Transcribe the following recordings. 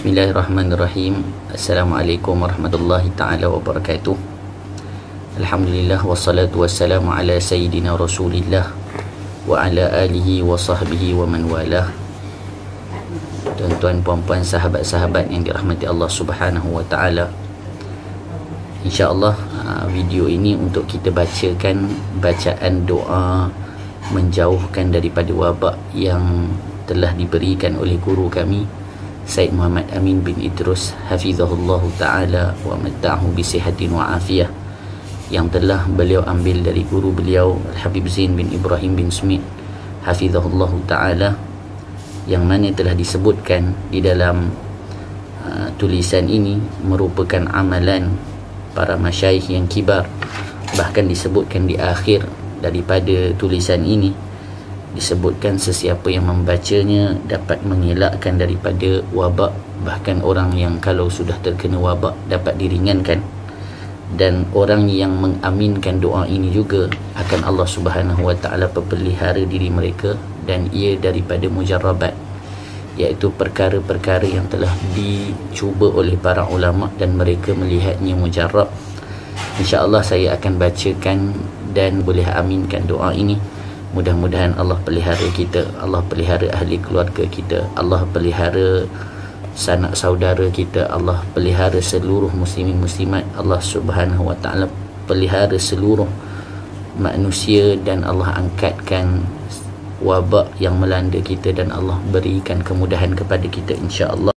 Bismillahirrahmanirrahim. Assalamualaikum warahmatullahi ta'ala wabarakatuh. Alhamdulillah wassalatu wassalamu ala sayyidina Rasulillah wa ala alihi wa sahbihi wa man walah. Tuan-tuan, puan-puan, sahabat-sahabat yang dirahmati Allah Subhanahu wa ta'ala, InsyaAllah video ini untuk kita bacakan bacaan doa menjauhkan daripada wabak yang telah diberikan oleh guru kami Said Muhammad Amin bin Idrus hafizahullahu ta'ala wa matta'ahu bisihatin wa afiyah, yang telah beliau ambil dari guru beliau Al-Habib Zain bin Ibrahim bin Smith hafizahullahu ta'ala, yang mana telah disebutkan di dalam tulisan ini merupakan amalan para masyayikh yang kibar. Bahkan disebutkan di akhir daripada tulisan ini, disebutkan sesiapa yang membacanya dapat mengelakkan daripada wabak, bahkan orang yang kalau sudah terkena wabak dapat diringankan, dan orang yang mengaminkan doa ini juga akan Allah Subhanahu wa ta'ala pelihara diri mereka dan ia daripada mujarrabat, iaitu perkara-perkara yang telah dicuba oleh para ulama dan mereka melihatnya mujarrab. InsyaAllah saya akan bacakan dan boleh aminkan doa ini. Mudah-mudahan Allah pelihara kita, Allah pelihara ahli keluarga kita, Allah pelihara sanak saudara kita, Allah pelihara seluruh muslimin muslimat, Allah Subhanahu wa ta'ala pelihara seluruh manusia, dan Allah angkatkan wabak yang melanda kita dan Allah berikan kemudahan kepada kita insya-Allah.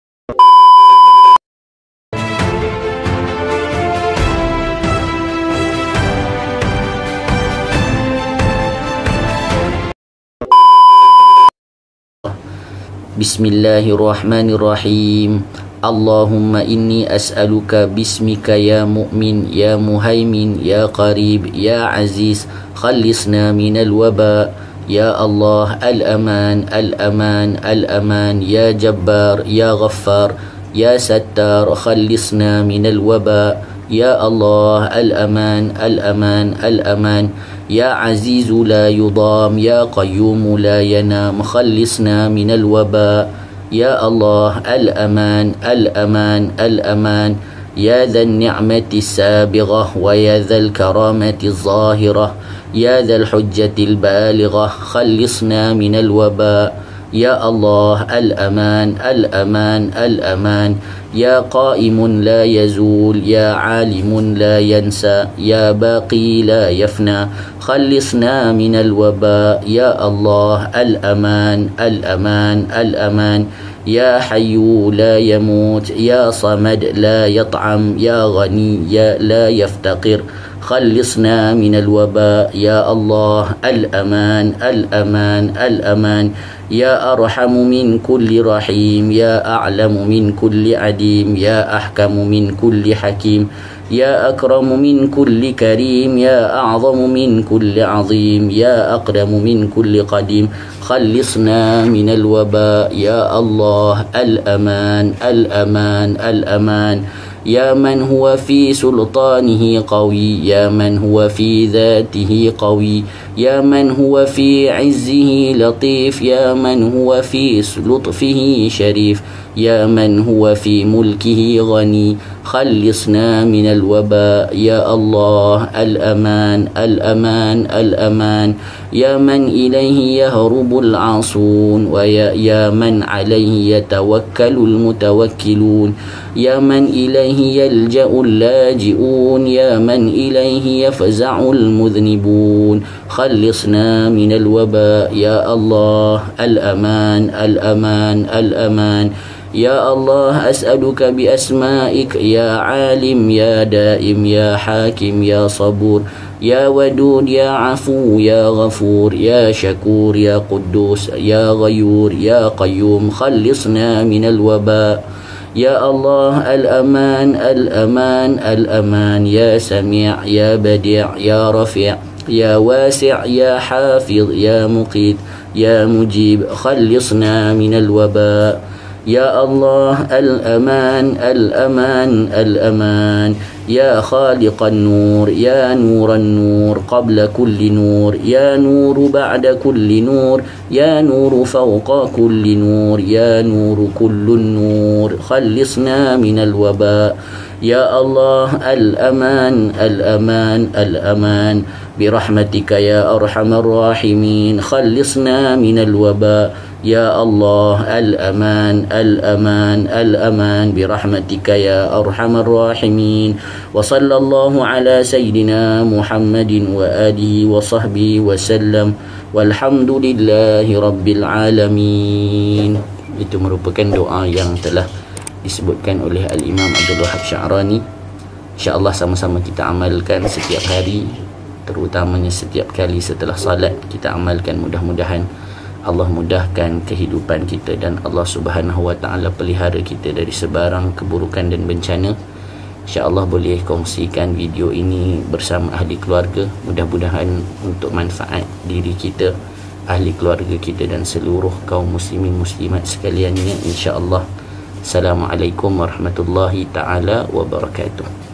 Bismillahirrahmanirrahim. Allahumma inni as'aluka bismika ya mu'min ya muhaimin ya qarib ya aziz khallisna minal waba. Ya Allah, al-aman al-aman al-aman ya jabbar ya ghaffar ya sattar khallisna minal waba. Ya Allah, al-aman al-aman al-aman ya aziz la yudam ya qayyum la yanam khallisna minal waba. Ya Allah, al-aman al-aman al-aman ya dha an-ni'mati as-sabighah wa ya dha al-karamati az-zahirah ya dha al-hujjati al-balighah khallisna minal waba. Ya Allah, al-aman al-aman al-aman ya qa'imun la yazul ya alimun la yansa ya baqi la yafna khallisna minal waba. Ya Allah, al-aman al-aman al-aman ya hayyu la yamut ya samad la yat'am ya ghani ya la yaftaqir khallisna minal waba. Ya Allah, al-aman al-aman al-aman ya arhamu min kulli rahim ya a'lamu min kulli adim ya ahkamu min kulli hakim ya akramu min kulli karim ya a'zamu min kulli azim ya aqdamu min kulli qadim khallisna minal waba. Ya Allah, al-aman al-aman al-aman يا من هو في سلطانه قوي يا من هو في ذاته قوي يا من هو في عزه لطيف يا من هو في لطفه شريف يا من هو في ملكه غني خلصنا من الوباء. يا الله، الأمان الأمان الأمان يا من إليه يهرب العاصون ويا من عليه يتوكل المتوكلون يا من إليه يلجأ اللاجئون يا من إليه يفزع المذنبون خلصنا من الوباء. يا الله، الأمان الأمان الأمان يا الله، أسألك بأسمائك يا عالم يا دائم يا حاكم يا صبور يا ودود يا عفو يا غفور يا شكور يا قدوس يا غيور يا قيوم خلصنا من الوباء. يا الله، الأمان الأمان الأمان يا سميع يا بديع يا رفيع يا واسع يا حافظ يا مقيت يا مجيب خلصنا من الوباء. يا الله الأمان الأمان الأمان يا خالق النور يا نور النور قبل كل نور يا نور بعد كل نور يا نور فوق كل نور يا نور كل النور خلصنا من الوباء يا الله الأمان الأمان الأمان برحمتك يا أرحم الراحمين خلصنا من الوباء يا الله الأمان الأمان الأمان برحمتك يا أرحم الراحمين وصلى الله على سيدنا محمد وآله وصحبه وسلم والحمد لله رب العالمين. Itu merupakan doa yang telah disebutkan oleh Al-Imam Abdul Wahab Sya'rani. InsyaAllah sama-sama kita amalkan setiap hari, terutamanya setiap kali setelah salat kita amalkan. Mudah-mudahan Allah mudahkan kehidupan kita dan Allah Subhanahu Wa Taala pelihara kita dari sebarang keburukan dan bencana. InsyaAllah boleh kongsikan video ini bersama ahli keluarga. Mudah-mudahan untuk manfaat diri kita, ahli keluarga kita dan seluruh kaum muslimin muslimat sekaliannya, insyaAllah. Assalamualaikum warahmatullahi taala wabarakatuh.